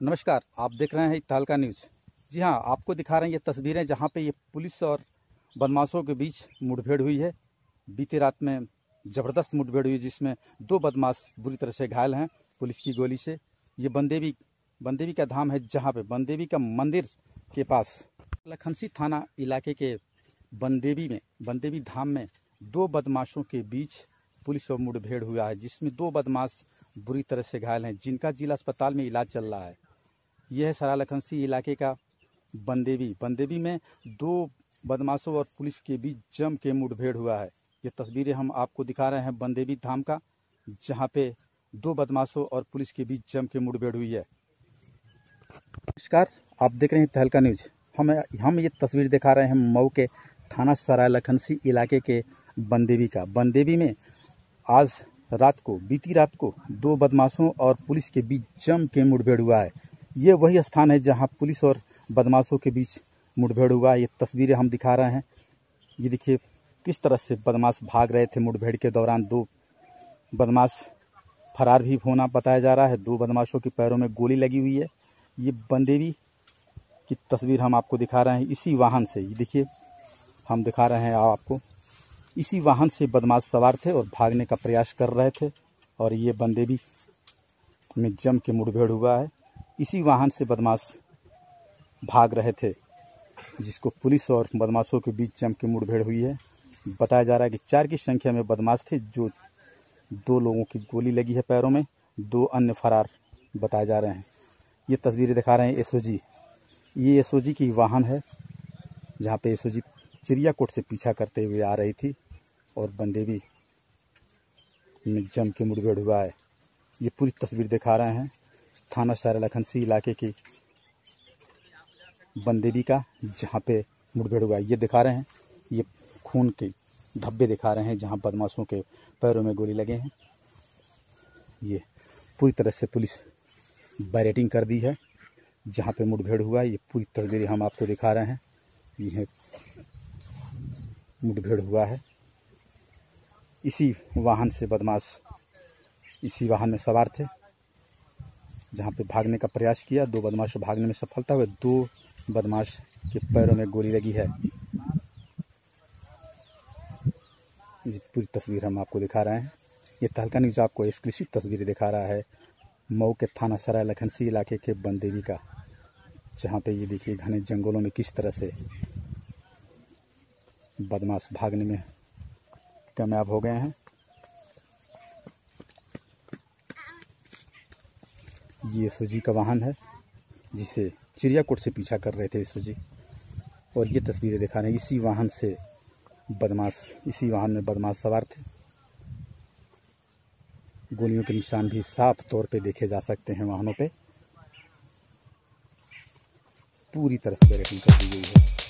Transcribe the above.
नमस्कार, आप देख रहे हैं तहलका न्यूज़। जी हाँ, आपको दिखा रहे हैं ये तस्वीरें जहाँ पे ये पुलिस और बदमाशों के बीच मुठभेड़ हुई है। बीती रात में ज़बरदस्त मुठभेड़ हुई जिसमें 2 बदमाश बुरी तरह से घायल हैं पुलिस की गोली से। ये बंदेवी का धाम है, जहाँ पे बंदेवी का मंदिर के पास लखनसी थाना इलाके के बंदेवी धाम में 2 बदमाशों के बीच पुलिस और मुठभेड़ हुआ है, जिसमें 2 बदमाश बुरी तरह से घायल हैं, जिनका जिला अस्पताल में इलाज चल रहा है। यह है सरा लखनसी इलाके का बंदेवी में 2 बदमाशों और पुलिस के बीच जम के मुठभेड़ हुआ है। ये तस्वीरें हम आपको दिखा रहे हैं बंदेवी धाम का, जहां पे 2 बदमाशों और पुलिस के बीच जम के मुठभेड़ हुई है। नमस्कार, आप देख रहे हैं तहलका न्यूज़। हम ये तस्वीर दिखा रहे हैं मऊ के थाना सरा लखनसी इलाके के बंदेवी में आज बीती रात को 2 बदमाशों और पुलिस के बीच जम के मुठभेड़ हुआ है। ये वही स्थान है जहां पुलिस और बदमाशों के बीच मुठभेड़ हुआ है। ये तस्वीरें हम दिखा रहे हैं। ये देखिए किस तरह से बदमाश भाग रहे थे। मुठभेड़ के दौरान 2 बदमाश फरार भी होना बताया जा रहा है। 2 बदमाशों के पैरों में गोली लगी हुई है। ये बंदेवी की तस्वीर हम आपको दिखा रहे हैं। इसी वाहन से, ये देखिए हम दिखा रहे हैं आपको, इसी वाहन से बदमाश सवार थे और भागने का प्रयास कर रहे थे। और ये बंदेवी में जम के मुठभेड़ हुआ है। इसी वाहन से बदमाश भाग रहे थे, जिसको पुलिस और बदमाशों के बीच जम के मुठभेड़ हुई है। बताया जा रहा है कि 4 की संख्या में बदमाश थे, जो 2 लोगों की गोली लगी है पैरों में, 2 अन्य फरार बताए जा रहे हैं। ये तस्वीरें दिखा रहे हैं एसओजी। ये एसओजी की वाहन है, जहाँ पे एसओजी चिड़ियाकोट से पीछा करते हुए आ रही थी और बंदेवी में जम के मुठभेड़ हुआ है। ये पूरी तस्वीर दिखा रहे हैं थाना सरा लखनसी इलाके की बंदेवी का, जहाँ पे मुठभेड़ हुआ है। ये दिखा रहे हैं, ये खून के धब्बे दिखा रहे हैं जहाँ बदमाशों के पैरों में गोली लगे हैं। ये पूरी तरह से पुलिस बैरिकेडिंग कर दी है जहाँ पे मुठभेड़ हुआ है। ये पूरी तस्वीरें हम आपको दिखा रहे हैं। ये मुठभेड़ हुआ है। इसी वाहन से बदमाश इसी वाहन में सवार थे, जहाँ पे भागने का प्रयास किया। 2 बदमाश भागने में सफलता हुए, 2 बदमाश के पैरों में गोली लगी है। ये पूरी तस्वीर हम आपको दिखा रहे हैं। ये तहलका न्यूज़ आपको एक्सक्लूसिव तस्वीरें दिखा रहा है मऊ के थाना सरा लखनसी इलाके के बंदेवी का, जहाँ पे ये देखिए घने जंगलों में किस तरह से बदमाश भागने में कामयाब हो गए हैं। ये एसओजी का वाहन है, जिसे चिड़ियाकोट से पीछा कर रहे थे एसओजी। और ये तस्वीरें दिखा रहे हैं इसी वाहन में बदमाश सवार थे। गोलियों के निशान भी साफ तौर पे देखे जा सकते हैं वाहनों पे। पूरी तरह से बैरिकेडिंग कर दी गई है।